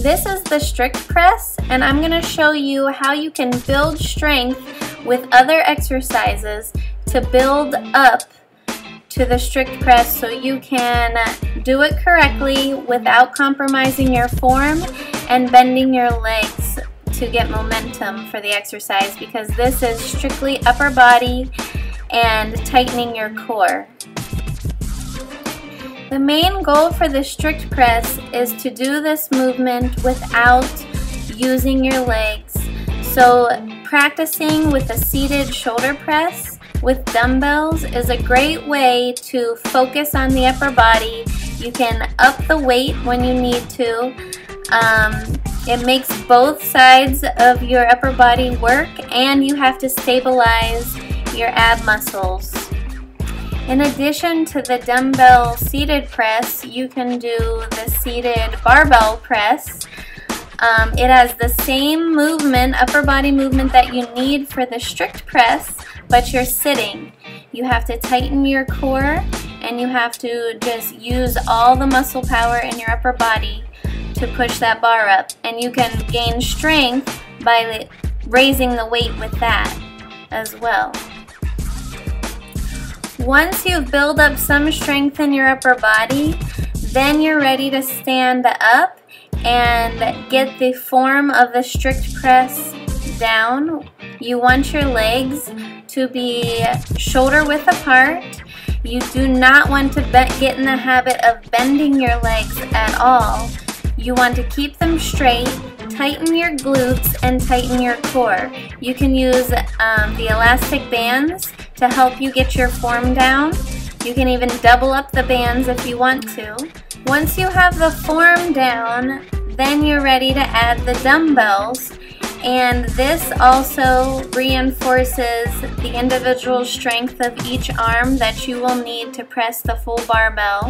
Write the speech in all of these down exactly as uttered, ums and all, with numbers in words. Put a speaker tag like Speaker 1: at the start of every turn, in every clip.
Speaker 1: This is the strict press, and I'm going to show you how you can build strength with other exercises to build up to the strict press so you can do it correctly without compromising your form and bending your legs to get momentum for the exercise, because this is strictly upper body and tightening your core. The main goal for the strict press is to do this movement without using your legs. So practicing with a seated shoulder press with dumbbells is a great way to focus on the upper body. You can up the weight when you need to. Um, it makes both sides of your upper body work, and you have to stabilize your ab muscles. In addition to the dumbbell seated press, you can do the seated barbell press. Um, it has the same movement, upper body movement that you need for the strict press, but you're sitting. You have to tighten your core, and you have to just use all the muscle power in your upper body to push that bar up. And you can gain strength by raising the weight with that as well. Once you've built up some strength in your upper body, then you're ready to stand up and get the form of the strict press down. You want your legs to be shoulder width apart. You do not want to get in the habit of bending your legs at all. You want to keep them straight, tighten your glutes, and tighten your core. You can use um, the elastic bands to help you get your form down. You can even double up the bands if you want to. Once you have the form down, then you're ready to add the dumbbells, and this also reinforces the individual strength of each arm that you will need to press the full barbell.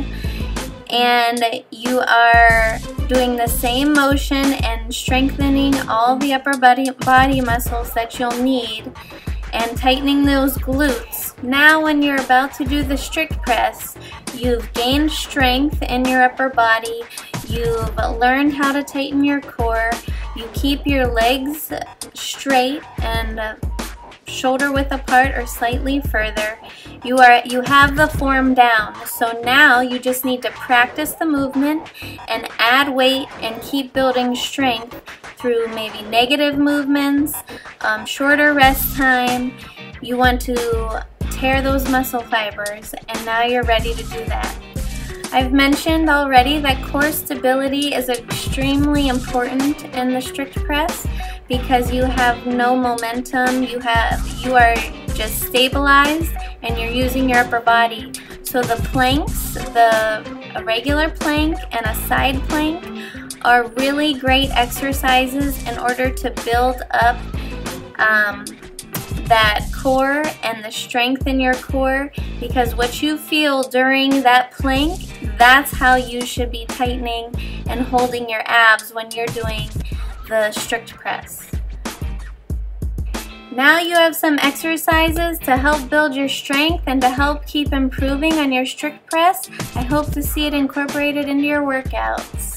Speaker 1: And you are doing the same motion and strengthening all the upper body, body muscles that you'll need and tightening those glutes. Now when you're about to do the strict press, you've gained strength in your upper body, you've learned how to tighten your core, you keep your legs straight and uh, shoulder width apart or slightly further. You are you have the form down. So now you just need to practice the movement and add weight and keep building strength through maybe negative movements, um, shorter rest time. You want to tear those muscle fibers, and now you're ready to do that. I've mentioned already that core stability is extremely important in the strict press because you have no momentum, you have you are just stabilized and you're using your upper body. So the planks, the a regular plank and a side plank are really great exercises in order to build up um, that core and the strength in your core, because what you feel during that plank, that's how you should be tightening and holding your abs when you're doing the strict press. Now you have some exercises to help build your strength and to help keep improving on your strict press. I hope to see it incorporated into your workouts.